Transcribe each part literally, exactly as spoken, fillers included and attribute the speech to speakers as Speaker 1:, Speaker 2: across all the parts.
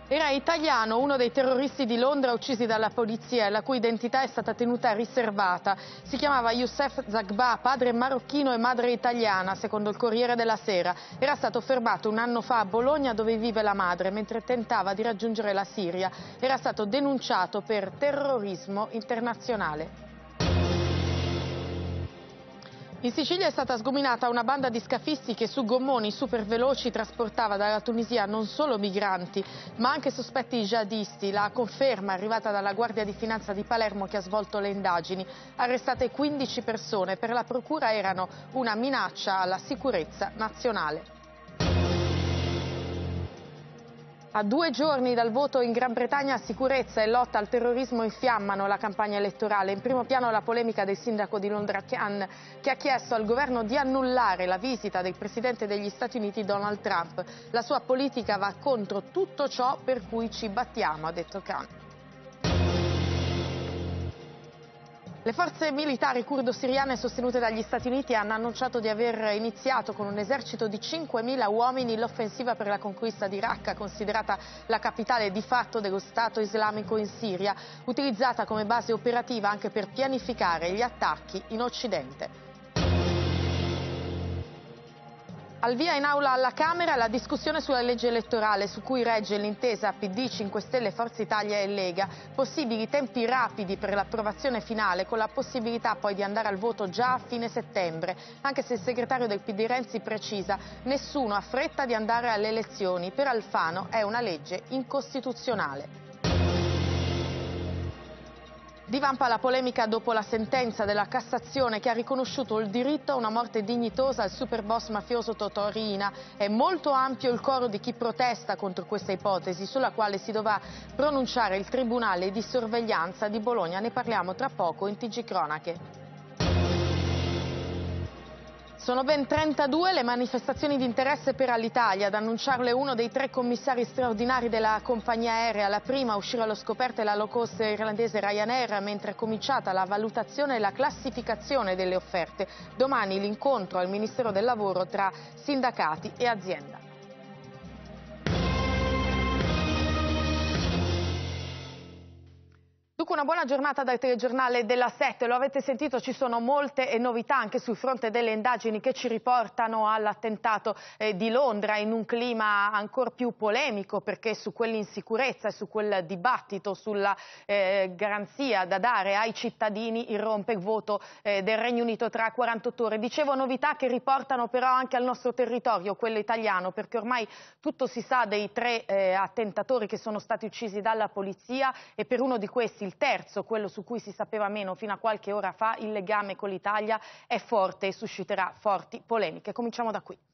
Speaker 1: Era italiano, uno dei terroristi di Londra uccisi dalla polizia, la cui identità è stata tenuta riservata. Si chiamava Youssef Zaghba, padre marocchino e madre italiana, secondo il Corriere della Sera. Era stato fermato un anno fa a Bologna, dove vive la madre, mentre tentava di raggiungere la Siria. Era stato denunciato per terrorismo internazionale. In Sicilia è stata sgominata una banda di scafisti che su gommoni superveloci trasportava dalla Tunisia non solo migranti, ma anche sospetti jihadisti. La conferma arrivata dalla Guardia di Finanza di Palermo, che ha svolto le indagini. Arrestate quindici persone, per la procura erano una minaccia alla sicurezza nazionale. A due giorni dal voto in Gran Bretagna, sicurezza e lotta al terrorismo infiammano la campagna elettorale. In primo piano la polemica del sindaco di Londra Khan, che ha chiesto al governo di annullare la visita del presidente degli Stati Uniti Donald Trump. La sua politica va contro tutto ciò per cui ci battiamo, ha detto Khan. Le forze militari curdo-siriane sostenute dagli Stati Uniti hanno annunciato di aver iniziato con un esercito di cinquemila uomini l'offensiva per la conquista di Raqqa, considerata la capitale di fatto dello Stato islamico in Siria, utilizzata come base operativa anche per pianificare gli attacchi in Occidente. Al via in aula alla Camera la discussione sulla legge elettorale, su cui regge l'intesa P D, cinque Stelle, Forza Italia e Lega. Possibili tempi rapidi per l'approvazione finale, con la possibilità poi di andare al voto già a fine settembre, anche se il segretario del P D Renzi precisa: nessuno ha fretta di andare alle elezioni, per Alfano è una legge incostituzionale. Divampa la polemica dopo la sentenza della Cassazione, che ha riconosciuto il diritto a una morte dignitosa al superboss mafioso Totò Riina. È molto ampio il coro di chi protesta contro questa ipotesi, sulla quale si dovrà pronunciare il Tribunale di sorveglianza di Bologna. Ne parliamo tra poco in T G Cronache. Sono ben trentadue le manifestazioni di interesse per Alitalia. Ad annunciarle uno dei tre commissari straordinari della compagnia aerea. La prima a uscire allo scoperto è la low cost irlandese Ryanair, mentre è cominciata la valutazione e la classificazione delle offerte. Domani l'incontro al Ministero del Lavoro tra sindacati e azienda. Dunque una buona giornata dal telegiornale della sette, lo avete sentito, ci sono molte novità anche sul fronte delle indagini che ci riportano all'attentato eh, di Londra, in un clima ancora più polemico, perché su quell'insicurezza e su quel dibattito sulla eh, garanzia da dare ai cittadini irrompe il voto eh, del Regno Unito tra quarantotto ore. Dicevo novità che riportano però anche al nostro territorio, quello italiano, perché ormai tutto si sa dei tre eh, attentatori che sono stati uccisi dalla polizia, e per uno di questi, il terzo, quello su cui si sapeva meno fino a qualche ora fa, il legame con l'Italia è forte e susciterà forti polemiche. Cominciamo da qui.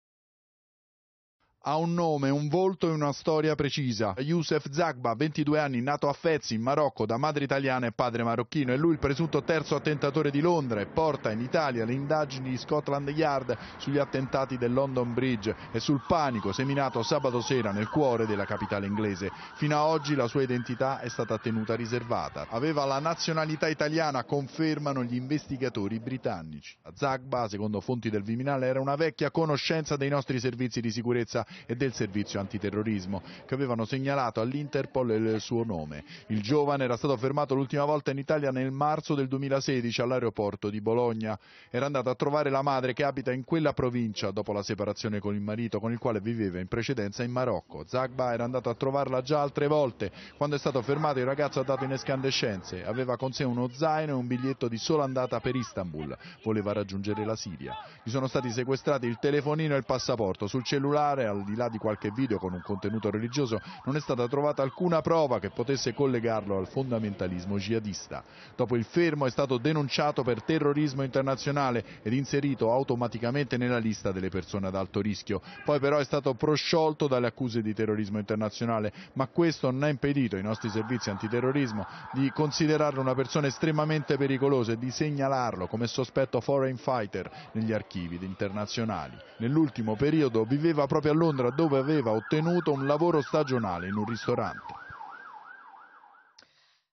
Speaker 2: Ha un nome, un volto e una storia precisa. Youssef Zaghba, ventidue anni, nato a Fez, in Marocco, da madre italiana e padre marocchino. È lui il presunto terzo attentatore di Londra e porta in Italia le indagini di Scotland Yard sugli attentati del London Bridge e sul panico seminato sabato sera nel cuore della capitale inglese. Fino a oggi la sua identità è stata tenuta riservata. Aveva la nazionalità italiana, confermano gli investigatori britannici. Zaghba, secondo fonti del Viminale, era una vecchia conoscenza dei nostri servizi di sicurezza e del servizio antiterrorismo, che avevano segnalato all'Interpol il suo nome. Il giovane era stato fermato l'ultima volta in Italia nel marzo del duemilasedici all'aeroporto di Bologna. Era andato a trovare la madre, che abita in quella provincia dopo la separazione con il marito, con il quale viveva in precedenza in Marocco. Zaghba era andato a trovarla già altre volte. Quando è stato fermato, il ragazzo ha dato in escandescenze. Aveva con sé uno zaino e un biglietto di sola andata per Istanbul. Voleva raggiungere la Siria. Gli sono stati sequestrati il telefonino e il passaporto. Sul cellulare, al di là di qualche video con un contenuto religioso, non è stata trovata alcuna prova che potesse collegarlo al fondamentalismo jihadista. Dopo il fermo è stato denunciato per terrorismo internazionale ed inserito automaticamente nella lista delle persone ad alto rischio. Poi però è stato prosciolto dalle accuse di terrorismo internazionale, ma questo non ha impedito ai nostri servizi antiterrorismo di considerarlo una persona estremamente pericolosa e di segnalarlo come sospetto foreign fighter negli archivi internazionali. Nell'ultimo periodo viveva proprio a Londra, dove aveva ottenuto un lavoro stagionale in un ristorante.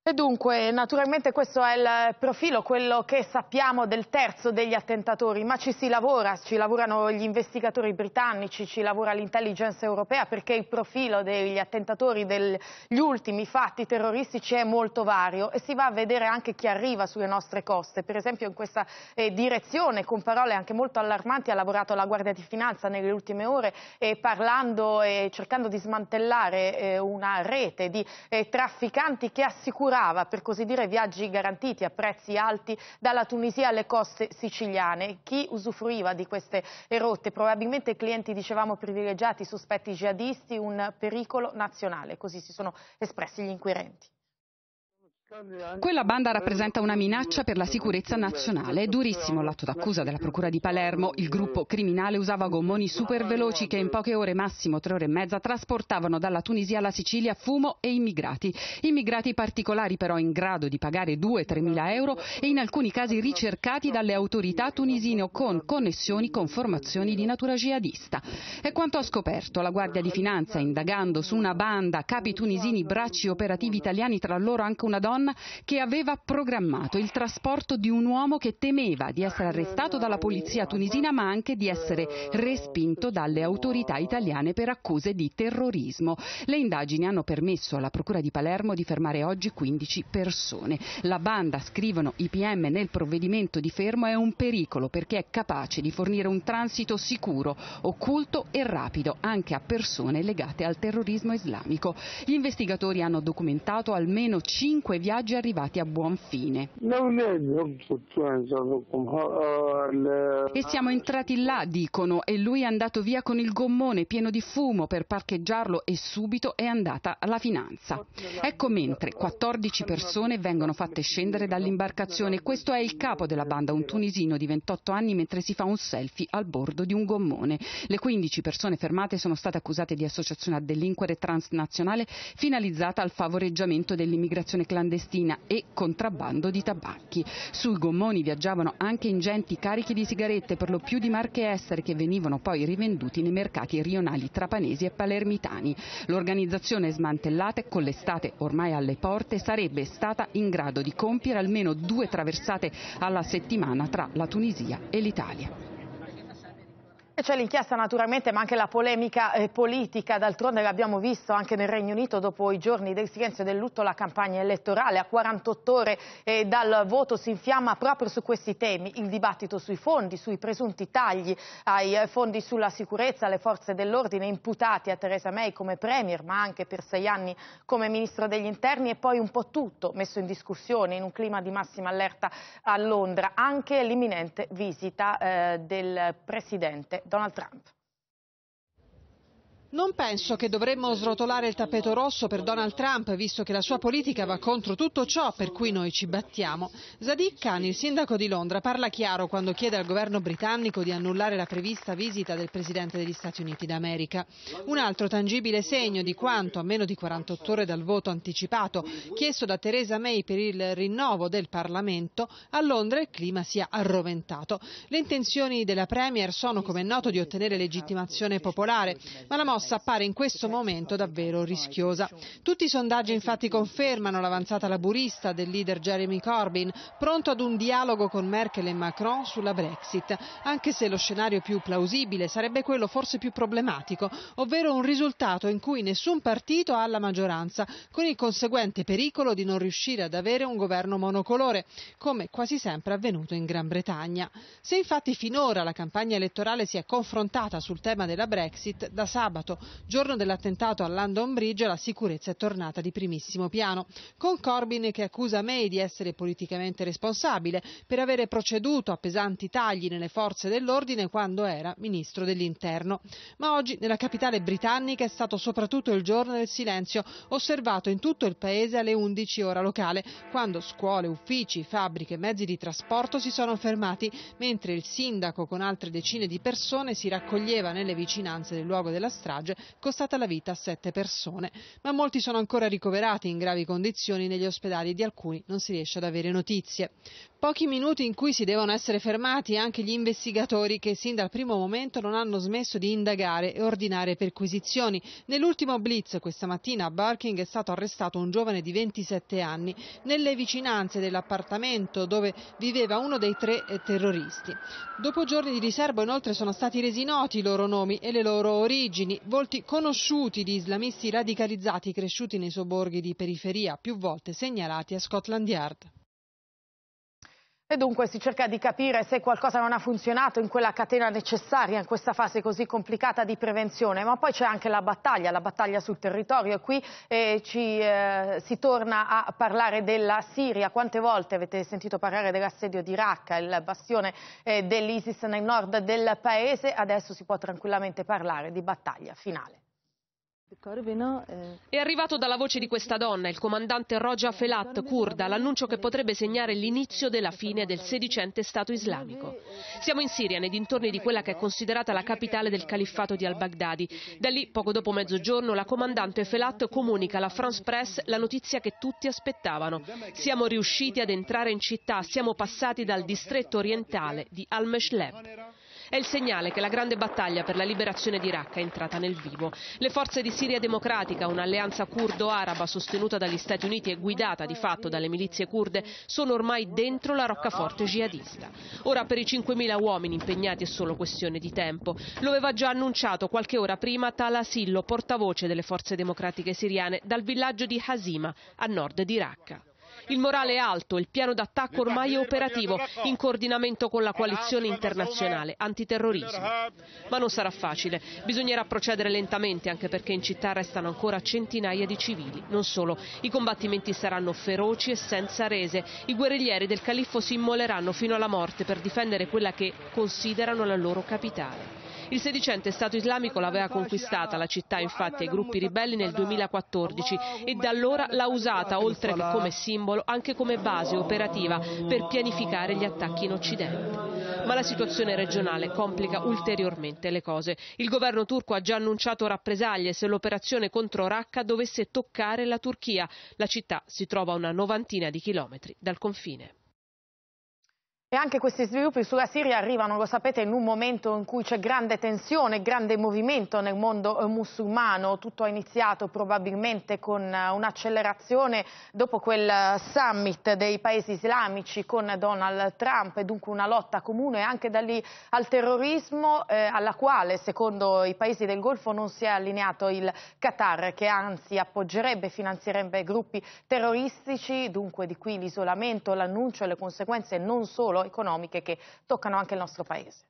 Speaker 1: E dunque, naturalmente questo è il profilo, quello che sappiamo del terzo degli attentatori, ma ci si lavora, ci lavorano gli investigatori britannici, ci lavora l'intelligence europea, perché il profilo degli attentatori degli ultimi fatti terroristici è molto vario e si va a vedere anche chi arriva sulle nostre coste. Per esempio in questa eh, direzione, con parole anche molto allarmanti, ha lavorato la Guardia di Finanza nelle ultime ore, eh, parlando e cercando di smantellare eh, una rete di eh, trafficanti che assicurano per così dire viaggi garantiti a prezzi alti dalla Tunisia alle coste siciliane. Chi usufruiva di queste rotte? Probabilmente clienti, dicevamo, privilegiati, sospetti jihadisti, un pericolo nazionale, così si sono espressi gli inquirenti.
Speaker 3: Quella banda rappresenta una minaccia per la sicurezza nazionale. È durissimo l'atto d'accusa della Procura di Palermo. Il gruppo criminale usava gommoni superveloci che in poche ore, massimo tre ore e mezza, trasportavano dalla Tunisia alla Sicilia fumo e immigrati. Immigrati particolari però in grado di pagare due tre mila euro e in alcuni casi ricercati dalle autorità tunisine o con connessioni con formazioni di natura jihadista. È quanto ha scoperto la Guardia di Finanza indagando su una banda, capi tunisini, bracci operativi italiani, tra loro anche una donna che aveva programmato il trasporto di un uomo che temeva di essere arrestato dalla polizia tunisina ma anche di essere respinto dalle autorità italiane per accuse di terrorismo. Le indagini hanno permesso alla Procura di Palermo di fermare oggi quindici persone. La banda, scrivono i P M nel provvedimento di fermo, è un pericolo perché è capace di fornire un transito sicuro, occulto e rapido anche a persone legate al terrorismo islamico. Gli investigatori hanno documentato almeno cinque viaggi arrivati a buon fine. E siamo entrati là, dicono, e lui è andato via con il gommone pieno di fumo per parcheggiarlo e subito è andata la finanza. Ecco mentre quattordici persone vengono fatte scendere dall'imbarcazione. Questo è il capo della banda, un tunisino di ventotto anni, mentre si fa un selfie al bordo di un gommone. Le quindici persone fermate sono state accusate di associazione a delinquere transnazionale finalizzata al favoreggiamento dell'immigrazione clandestina e contrabbando di tabacchi. Sui gommoni viaggiavano anche ingenti carichi di sigarette, per lo più di marche estere, che venivano poi rivenduti nei mercati rionali trapanesi e palermitani. L'organizzazione smantellata e con l'estate ormai alle porte sarebbe stata in grado di compiere almeno due traversate alla settimana tra la Tunisia e l'Italia.
Speaker 1: E c'è l'inchiesta naturalmente, ma anche la polemica eh, politica. D'altronde l'abbiamo visto anche nel Regno Unito, dopo i giorni del silenzio e del lutto, la campagna elettorale a quarantotto ore eh, dal voto si infiamma proprio su questi temi. Il dibattito sui fondi, sui presunti tagli ai eh, fondi sulla sicurezza, alle forze dell'ordine imputati a Theresa May come Premier, ma anche per sei anni come Ministro degli Interni, e poi un po' tutto messo in discussione in un clima di massima allerta a Londra, anche l'imminente visita eh, del Presidente Donald Trump.
Speaker 4: Non penso che dovremmo srotolare il tappeto rosso per Donald Trump, visto che la sua politica va contro tutto ciò per cui noi ci battiamo. Sadiq Khan, il sindaco di Londra, parla chiaro quando chiede al governo britannico di annullare la prevista visita del Presidente degli Stati Uniti d'America. Un altro tangibile segno di quanto, a meno di quarantotto ore dal voto anticipato chiesto da Theresa May per il rinnovo del Parlamento, a Londra il clima sia arroventato. Le intenzioni della Premier sono, come è noto, di ottenere legittimazione popolare, ma la mossa appare in questo momento davvero rischiosa. Tutti i sondaggi infatti confermano l'avanzata laburista del leader Jeremy Corbyn, pronto ad un dialogo con Merkel e Macron sulla Brexit, anche se lo scenario più plausibile sarebbe quello forse più problematico, ovvero un risultato in cui nessun partito ha la maggioranza, con il conseguente pericolo di non riuscire ad avere un governo monocolore, come quasi sempre avvenuto in Gran Bretagna. Se infatti finora la campagna elettorale si è confrontata sul tema della Brexit, da sabato, giorno dell'attentato a London Bridge, la sicurezza è tornata di primissimo piano, con Corbyn che accusa May di essere politicamente responsabile per avere proceduto a pesanti tagli nelle forze dell'ordine quando era ministro dell'interno. Ma oggi nella capitale britannica è stato soprattutto il giorno del silenzio, osservato in tutto il paese alle undici ora locale, quando scuole, uffici, fabbriche e mezzi di trasporto si sono fermati, mentre il sindaco con altre decine di persone si raccoglieva nelle vicinanze del luogo della strage strage, costata la vita a sette persone. Ma molti sono ancora ricoverati in gravi condizioni negli ospedali e di alcuni non si riesce ad avere notizie. Pochi minuti in cui si devono essere fermati anche gli investigatori che sin dal primo momento non hanno smesso di indagare e ordinare perquisizioni. Nell'ultimo blitz questa mattina a Barking è stato arrestato un giovane di ventisette anni nelle vicinanze dell'appartamento dove viveva uno dei tre terroristi. Dopo giorni di riservo inoltre sono stati resi noti i loro nomi e le loro origini, volti conosciuti di islamisti radicalizzati cresciuti nei sobborghi di periferia, più volte segnalati a Scotland Yard.
Speaker 1: E dunque si cerca di capire se qualcosa non ha funzionato in quella catena necessaria in questa fase così complicata di prevenzione, ma poi c'è anche la battaglia, la battaglia sul territorio e qui eh, ci, eh, si torna a parlare della Siria. Quante volte avete sentito parlare dell'assedio di Raqqa, il bastione eh, dell'ISIS nel nord del paese? Adesso si può tranquillamente parlare di battaglia finale.
Speaker 5: È arrivato dalla voce di questa donna, il comandante Roja Felat, curda, l'annuncio che potrebbe segnare l'inizio della fine del sedicente Stato islamico. Siamo in Siria, nei dintorni di quella che è considerata la capitale del califfato di al-Baghdadi. Da lì, poco dopo mezzogiorno, la comandante Felat comunica alla France Press la notizia che tutti aspettavano. Siamo riusciti ad entrare in città, siamo passati dal distretto orientale di Al-Meshleb. È il segnale che la grande battaglia per la liberazione di Raqqa è entrata nel vivo. Le forze di Siria Democratica, un'alleanza curdo-araba sostenuta dagli Stati Uniti e guidata di fatto dalle milizie kurde, sono ormai dentro la roccaforte jihadista. Ora per i cinquemila uomini impegnati è solo questione di tempo. Lo aveva già annunciato qualche ora prima Tala Sillo, portavoce delle forze democratiche siriane, dal villaggio di Hazima, a nord di Raqqa. Il morale è alto, il piano d'attacco ormai è operativo, in coordinamento con la coalizione internazionale antiterrorismo. Ma non sarà facile, bisognerà procedere lentamente anche perché in città restano ancora centinaia di civili. Non solo, i combattimenti saranno feroci e senza rese. I guerriglieri del califfo si immoleranno fino alla morte per difendere quella che considerano la loro capitale. Il sedicente Stato islamico l'aveva conquistata la città infatti ai gruppi ribelli nel duemilaquattordici e da allora l'ha usata oltre che come simbolo anche come base operativa per pianificare gli attacchi in Occidente. Ma la situazione regionale complica ulteriormente le cose. Il governo turco ha già annunciato rappresaglie se l'operazione contro Raqqa dovesse toccare la Turchia. La città si trova a una novantina di chilometri dal confine.
Speaker 1: E anche questi sviluppi sulla Siria arrivano, lo sapete, in un momento in cui c'è grande tensione, grande movimento nel mondo musulmano. Tutto è iniziato probabilmente con un'accelerazione dopo quel summit dei paesi islamici con Donald Trump e dunque una lotta comune anche da lì al terrorismo eh, alla quale, secondo i paesi del Golfo, non si è allineato il Qatar, che anzi appoggerebbe e finanzierebbe gruppi terroristici. Dunque di qui l'isolamento, l'annuncio e le conseguenze non solo economiche che toccano anche il nostro paese.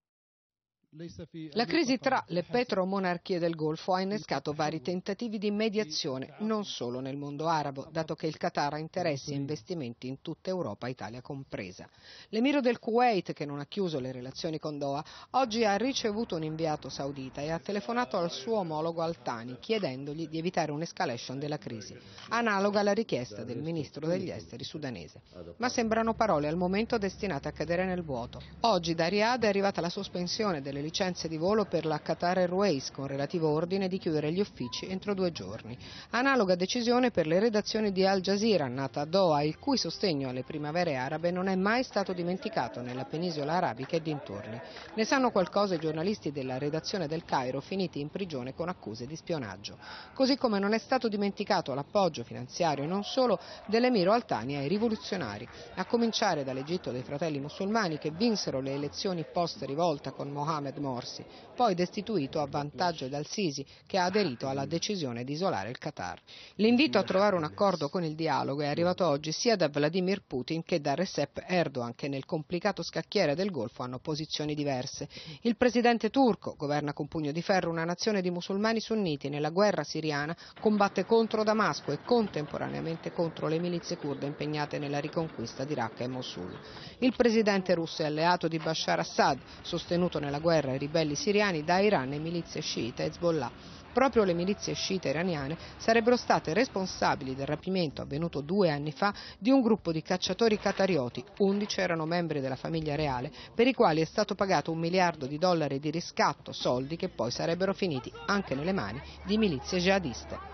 Speaker 6: La crisi tra le petromonarchie del Golfo ha innescato vari tentativi di mediazione, non solo nel mondo arabo, dato che il Qatar ha interessi e investimenti in tutta Europa, Italia compresa. L'emiro del Kuwait, che non ha chiuso le relazioni con Doha, oggi ha ricevuto un inviato saudita e ha telefonato al suo omologo Al-Thani, chiedendogli di evitare un'escalation della crisi, analoga alla richiesta del ministro degli esteri sudanese. Ma sembrano parole al momento destinate a cadere nel vuoto. Oggi da Riyadh è arrivata la sospensione delle licenze di volo per la Qatar Airways con relativo ordine di chiudere gli uffici entro due giorni. Analoga decisione per le redazioni di Al Jazeera, nata a Doha, il cui sostegno alle primavere arabe non è mai stato dimenticato nella penisola arabica e dintorni. Ne sanno qualcosa i giornalisti della redazione del Cairo finiti in prigione con accuse di spionaggio. Così come non è stato dimenticato l'appoggio finanziario e non solo dell'emiro Al-Thani ai rivoluzionari, a cominciare dall'Egitto dei fratelli musulmani che vinsero le elezioni post rivolta con Mohammed Morsi, poi destituito a vantaggio dal Sisi, che ha aderito alla decisione di isolare il Qatar. L'invito a trovare un accordo con il dialogo è arrivato oggi sia da Vladimir Putin che da Recep Erdogan, che nel complicato scacchiere del Golfo hanno posizioni diverse. Il presidente turco governa con pugno di ferro una nazione di musulmani sunniti nella guerra siriana, combatte contro Damasco e contemporaneamente contro le milizie kurde impegnate nella riconquista di Raqqa e Mosul. Il presidente russo è alleato di Bashar Assad, sostenuto nella guerra ai ribelli siriani da Iran e milizie sciite Hezbollah. proprio le milizie sciite iraniane sarebbero state responsabili del rapimento avvenuto due anni fa di un gruppo di cacciatori qatarioti, undici erano membri della famiglia reale, per i quali è stato pagato un miliardo di dollari di riscatto, soldi che poi sarebbero finiti anche nelle mani di milizie jihadiste.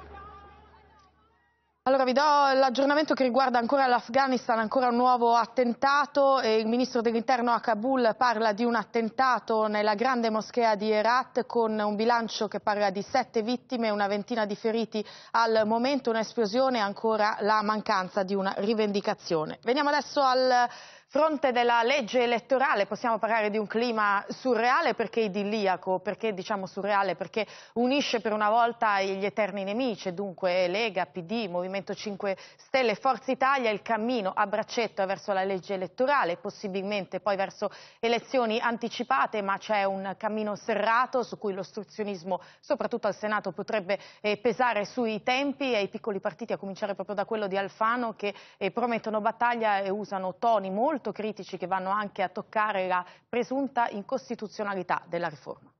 Speaker 1: Allora vi do l'aggiornamento che riguarda ancora l'Afghanistan, ancora un nuovo attentato. E il ministro dell'interno a Kabul parla di un attentato nella grande moschea di Herat con un bilancio che parla di sette vittime e una ventina di feriti al momento, un'esplosione e ancora la mancanza di una rivendicazione. Veniamo adesso al fronte della legge elettorale. Possiamo parlare di un clima surreale, perché idilliaco, perché diciamo surreale, perché unisce per una volta gli eterni nemici, dunque Lega, P D, Movimento cinque Stelle, Forza Italia, il cammino a braccetto verso la legge elettorale, possibilmente poi verso elezioni anticipate, ma c'è un cammino serrato su cui l'ostruzionismo, soprattutto al Senato, potrebbe eh, pesare sui tempi, e i piccoli partiti, a cominciare proprio da quello di Alfano, che eh, promettono battaglia e usano toni molto critici che vanno anche a toccare la presunta incostituzionalità della riforma.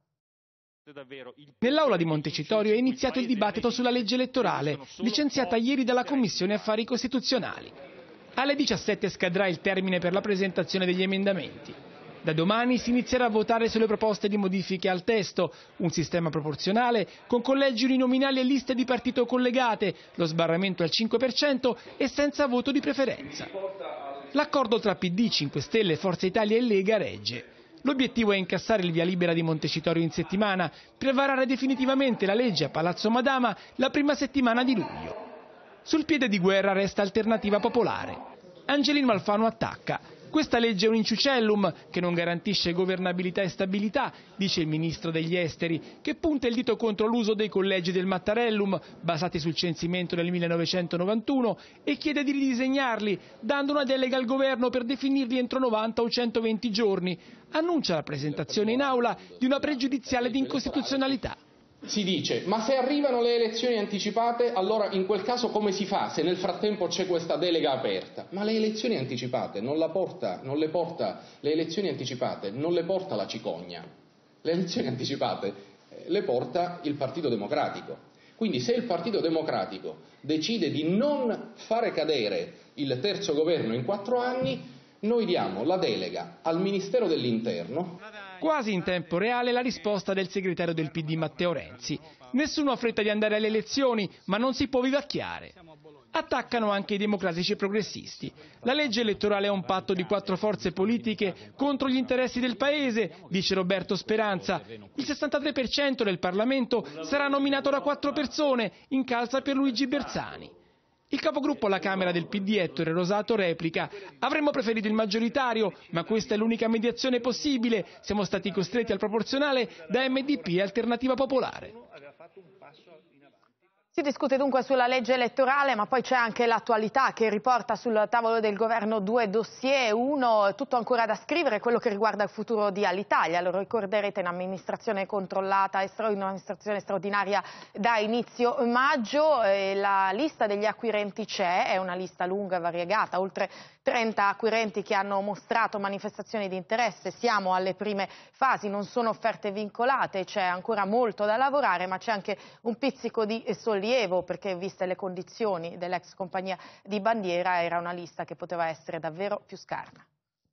Speaker 7: Nell'aula di Montecitorio è iniziato il dibattito sulla legge elettorale, licenziata ieri dalla Commissione Affari Costituzionali. Alle diciassette scadrà il termine per la presentazione degli emendamenti. Da domani si inizierà a votare sulle proposte di modifiche al testo, un sistema proporzionale con collegi uninominali e liste di partito collegate, lo sbarramento al cinque per cento e senza voto di preferenza. L'accordo tra P D, cinque Stelle, Forza Italia e Lega regge. L'obiettivo è incassare il via libera di Montecitorio in settimana per varare definitivamente la legge a Palazzo Madama la prima settimana di luglio. Sul piede di guerra resta Alternativa Popolare. Angelino Alfano attacca. Questa legge è un inciucellum che non garantisce governabilità e stabilità, dice il ministro degli esteri, che punta il dito contro l'uso dei collegi del Mattarellum, basati sul censimento del millenovecentonovantuno, e chiede di ridisegnarli, dando una delega al governo per definirli entro novanta o centoventi giorni. Annuncia la presentazione in aula di una pregiudiziale di incostituzionalità.
Speaker 8: Si dice, ma se arrivano le elezioni anticipate, allora in quel caso come si fa se nel frattempo c'è questa delega aperta? Ma le elezioni anticipate non, la porta, non le porta, le elezioni anticipate non le porta la cicogna, le elezioni anticipate eh, le porta il Partito Democratico. Quindi se il Partito Democratico decide di non fare cadere il terzo governo in quattro anni, noi diamo la delega al Ministero dell'Interno.
Speaker 7: Quasi in tempo reale la risposta del segretario del P D Matteo Renzi. Nessuno ha fretta di andare alle elezioni, ma non si può vivacchiare. Attaccano anche i democratici e progressisti. La legge elettorale è un patto di quattro forze politiche contro gli interessi del Paese, dice Roberto Speranza. Il sessantatré per cento del Parlamento sarà nominato da quattro persone, incalza per Luigi Bersani. Il capogruppo alla Camera del P D Ettore Rosato replica: avremmo preferito il maggioritario, ma questa è l'unica mediazione possibile, siamo stati costretti al proporzionale da M D P e Alternativa Popolare.
Speaker 1: Si discute dunque sulla legge elettorale, ma poi c'è anche l'attualità che riporta sul tavolo del governo due dossier. Uno, tutto ancora da scrivere, quello che riguarda il futuro di Alitalia. Lo ricorderete, in amministrazione controllata, in amministrazione straordinaria da inizio maggio. E la lista degli acquirenti c'è, è una lista lunga e variegata, oltre trenta acquirenti che hanno mostrato manifestazioni di interesse. Siamo alle prime fasi, non sono offerte vincolate, c'è ancora molto da lavorare, ma c'è anche un pizzico di sollievo, perché viste le condizioni dell'ex compagnia di bandiera era una lista che poteva essere davvero più scarna.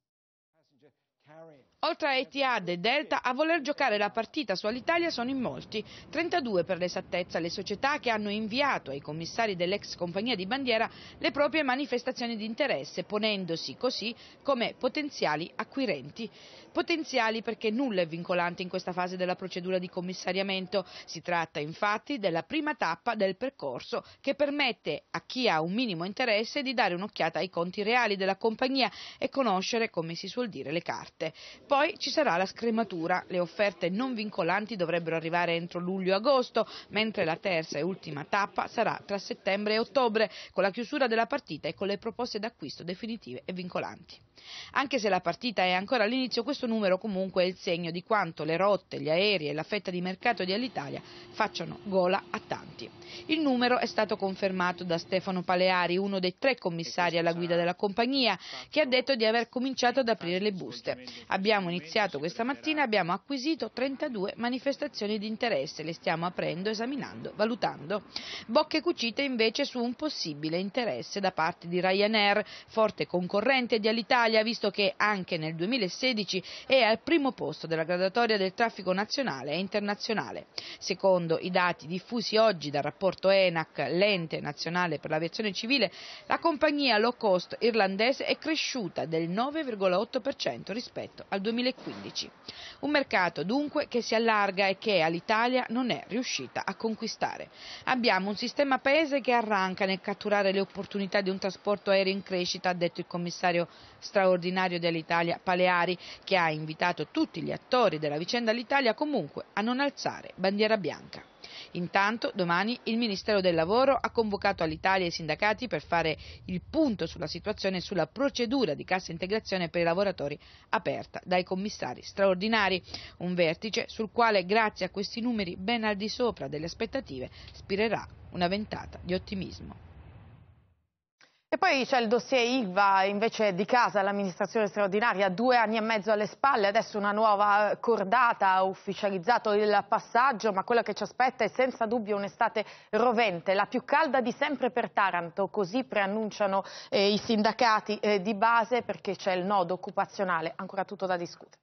Speaker 9: Oltre a Etihad e Delta, a voler giocare la partita su Alitalia sono in molti, trentadue per l'esattezza, le società che hanno inviato ai commissari dell'ex compagnia di bandiera le proprie manifestazioni di interesse, ponendosi così come potenziali acquirenti. Potenziali perché nulla è vincolante in questa fase della procedura di commissariamento. Si tratta infatti della prima tappa del percorso che permette a chi ha un minimo interesse di dare un'occhiata ai conti reali della compagnia e conoscere, come si suol dire, le carte. Poi ci sarà la scrematura, le offerte non vincolanti dovrebbero arrivare entro luglio-agosto, mentre la terza e ultima tappa sarà tra settembre e ottobre, con la chiusura della partita e con le proposte d'acquisto definitive e vincolanti. Anche se la partita è ancora all'inizio, questo numero comunque è il segno di quanto le rotte, gli aerei e la fetta di mercato di Alitalia facciano gola a tanti. Il numero è stato confermato da Stefano Paleari, uno dei tre commissari alla guida della compagnia, che ha detto di aver cominciato ad aprire le buste. Abbiamo iniziato questa mattina e abbiamo acquisito trentadue manifestazioni di interesse, le stiamo aprendo, esaminando, valutando. Bocche cucite invece su un possibile interesse da parte di Ryanair, forte concorrente di Alitalia, visto che anche nel duemilasedici è al primo posto della graduatoria del traffico nazionale e internazionale. Secondo i dati diffusi oggi dal rapporto ENAC, l'ente nazionale per l'aviazione civile, la compagnia low cost irlandese è cresciuta del nove virgola otto per cento rispetto al duemilaquindici. Un mercato dunque che si allarga e che Alitalia non è riuscita a conquistare. Abbiamo un sistema paese che arranca nel catturare le opportunità di un trasporto aereo in crescita, ha detto il commissario straordinario dell'Italia Paleari, che ha invitato tutti gli attori della vicenda Alitalia comunque a non alzare bandiera bianca. Intanto domani il Ministero del Lavoro ha convocato Alitalia e i sindacati per fare il punto sulla situazione e sulla procedura di cassa integrazione per i lavoratori aperta dai commissari straordinari, un vertice sul quale, grazie a questi numeri ben al di sopra delle aspettative, spirerà una ventata di ottimismo.
Speaker 1: E poi c'è il dossier Ilva, invece di casa, l'amministrazione straordinaria, due anni e mezzo alle spalle, adesso una nuova cordata, ha ufficializzato il passaggio, ma quello che ci aspetta è senza dubbio un'estate rovente, la più calda di sempre per Taranto, così preannunciano eh, i sindacati eh, di base, perché c'è il nodo occupazionale, ancora tutto da discutere.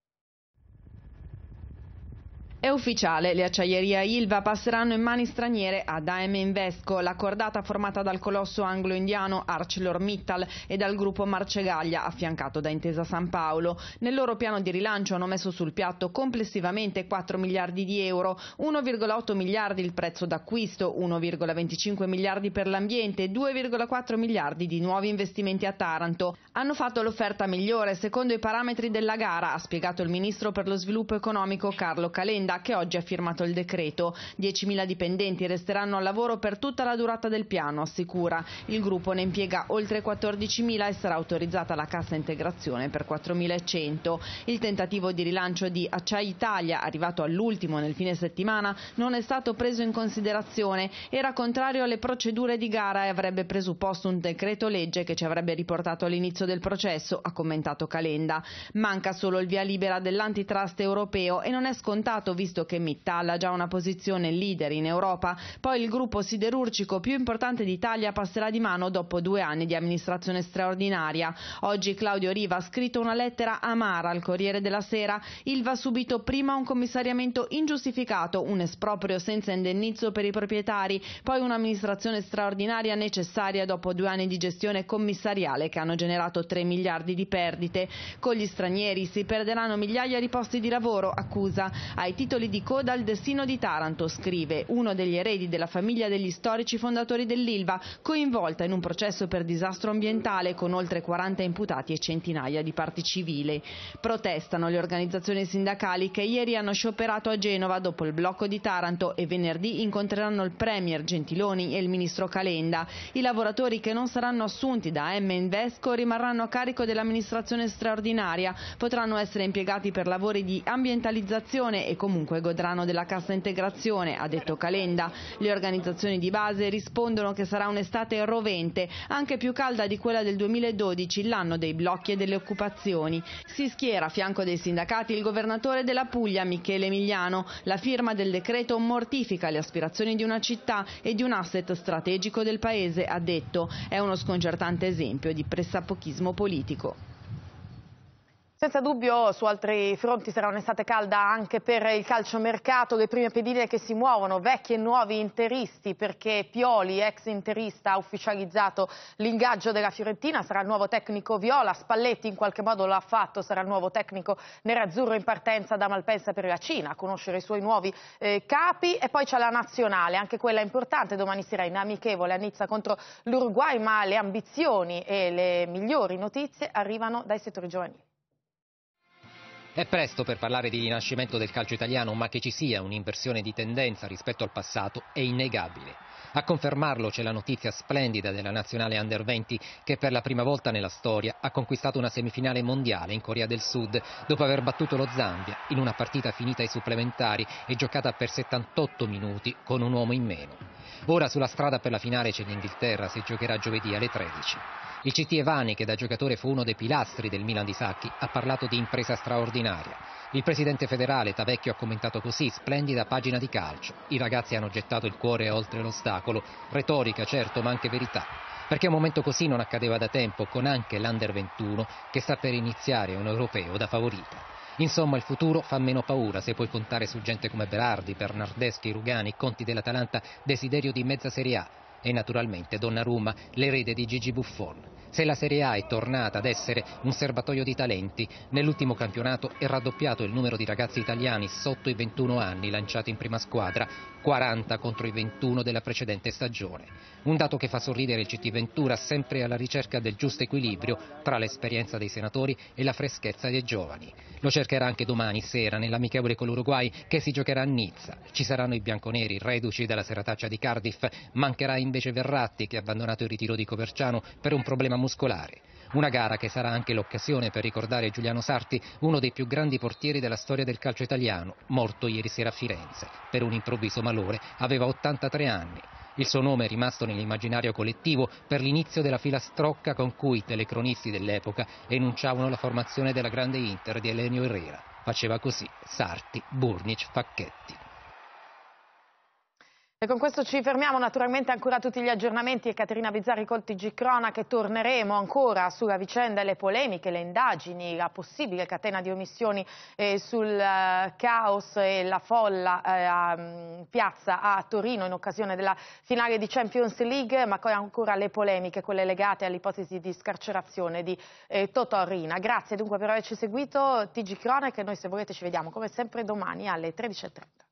Speaker 10: È ufficiale, le acciaierie Ilva passeranno in mani straniere ad A M Invesco, la cordata formata dal colosso anglo-indiano ArcelorMittal e dal gruppo Marcegaglia, affiancato da Intesa San Paolo. Nel loro piano di rilancio hanno messo sul piatto complessivamente quattro miliardi di euro, uno virgola otto miliardi il prezzo d'acquisto, uno virgola venticinque miliardi per l'ambiente e due virgola quattro miliardi di nuovi investimenti a Taranto. Hanno fatto l'offerta migliore secondo i parametri della gara, ha spiegato il ministro per lo sviluppo economico Carlo Calenda, che oggi ha firmato il decreto. diecimila dipendenti resteranno al lavoro per tutta la durata del piano, assicura. Il gruppo ne impiega oltre quattordicimila e sarà autorizzata la cassa integrazione per quattromilacento. Il tentativo di rilancio di Acciai Italia, arrivato all'ultimo nel fine settimana, non è stato preso in considerazione. Era contrario alle procedure di gara e avrebbe presupposto un decreto legge che ci avrebbe riportato all'inizio del processo, ha commentato Calenda. Manca solo il via libera dell'antitrust europeo e non è scontato, visto che Mittal ha già una posizione leader in Europa. Poi il gruppo siderurgico più importante d'Italia passerà di mano dopo due anni di amministrazione straordinaria. Oggi Claudio Riva ha scritto una lettera amara al Corriere della Sera. Ilva ha subito prima un commissariamento ingiustificato, un esproprio senza indennizzo per i proprietari, poi un'amministrazione straordinaria necessaria dopo due anni di gestione commissariale che hanno generato tre miliardi di perdite. Con gli stranieri si perderanno migliaia di posti di lavoro, accusa. Ai titoli di coda il destino di Taranto, scrive uno degli eredi della famiglia degli storici fondatori dell'Ilva, coinvolta in un processo per disastro ambientale con oltre quaranta imputati e centinaia di parti civili. Protestano le organizzazioni sindacali che ieri hanno scioperato a Genova dopo il blocco di Taranto e venerdì incontreranno il premier Gentiloni e il ministro Calenda. I lavoratori che non saranno assunti da A M Invesco rimarranno a carico dell'amministrazione straordinaria, potranno essere impiegati per lavori di ambientalizzazione e comunque godranno della cassa integrazione, ha detto Calenda. Le organizzazioni di base rispondono che sarà un'estate rovente, anche più calda di quella del duemiladodici, l'anno dei blocchi e delle occupazioni. Si schiera a fianco dei sindacati il governatore della Puglia, Michele Emiliano. La firma del decreto mortifica le aspirazioni di una città e di un asset strategico del paese, ha detto. È uno sconcertante esempio di pressapochismo politico.
Speaker 1: Senza dubbio su altri fronti sarà un'estate calda anche per il calciomercato, le prime pedine che si muovono, vecchi e nuovi interisti, perché Pioli, ex interista, ha ufficializzato l'ingaggio della Fiorentina, sarà il nuovo tecnico viola, Spalletti in qualche modo lo ha fatto, sarà il nuovo tecnico nerazzurro in partenza da Malpensa per la Cina, a conoscere i suoi nuovi eh, capi. E poi c'è la nazionale, anche quella importante, domani sera in amichevole a Nizza contro l'Uruguay, ma le ambizioni e le migliori notizie arrivano dai settori giovanili.
Speaker 11: È presto per parlare di rinascimento del calcio italiano, ma che ci sia un'inversione di tendenza rispetto al passato è innegabile. A confermarlo c'è la notizia splendida della nazionale Under venti che per la prima volta nella storia ha conquistato una semifinale mondiale in Corea del Sud dopo aver battuto lo Zambia in una partita finita ai supplementari e giocata per settantotto minuti con un uomo in meno. Ora sulla strada per la finale c'è l'Inghilterra, si giocherà giovedì alle tredici. Il C T Evani, che da giocatore fu uno dei pilastri del Milan di Sacchi, ha parlato di impresa straordinaria. Il presidente federale Tavecchio ha commentato così: splendida pagina di calcio, i ragazzi hanno gettato il cuore oltre l'ostacolo, retorica certo ma anche verità, perché un momento così non accadeva da tempo con anche l'Under ventuno che sta per iniziare un europeo da favorita. Insomma, il futuro fa meno paura se puoi contare su gente come Berardi, Bernardeschi, Rugani, Conti dell'Atalanta, Desiderio di mezza Serie A e naturalmente Donnarumma, l'erede di Gigi Buffon. Se la Serie A è tornata ad essere un serbatoio di talenti, nell'ultimo campionato è raddoppiato il numero di ragazzi italiani sotto i ventuno anni lanciati in prima squadra, quaranta contro i ventuno della precedente stagione. Un dato che fa sorridere il C T Ventura, sempre alla ricerca del giusto equilibrio tra l'esperienza dei senatori e la freschezza dei giovani. Lo cercherà anche domani sera nell'amichevole con l'Uruguay che si giocherà a Nizza. Ci saranno i bianconeri reduci dalla serataccia di Cardiff, mancherà invece Verratti che ha abbandonato il ritiro di Coverciano per un problema muscolare. Una gara che sarà anche l'occasione per ricordare Giuliano Sarti, uno dei più grandi portieri della storia del calcio italiano, morto ieri sera a Firenze. Per un improvviso malore aveva ottantatré anni. Il suo nome è rimasto nell'immaginario collettivo per l'inizio della filastrocca con cui i telecronisti dell'epoca enunciavano la formazione della grande Inter di Elenio Herrera. Faceva così: Sarti, Burnic, Facchetti.
Speaker 1: E con questo ci fermiamo, naturalmente ancora tutti gli aggiornamenti e Caterina Bizzarri col T G Cronache. Torneremo ancora sulla vicenda e le polemiche, le indagini, la possibile catena di omissioni eh, sul uh, caos e la folla eh, a um, piazza a Torino in occasione della finale di Champions League, ma poi ancora le polemiche, quelle legate all'ipotesi di scarcerazione di eh, Totò Riina. Grazie dunque per averci seguito, T G Cronache, noi se volete ci vediamo come sempre domani alle tredici e trenta.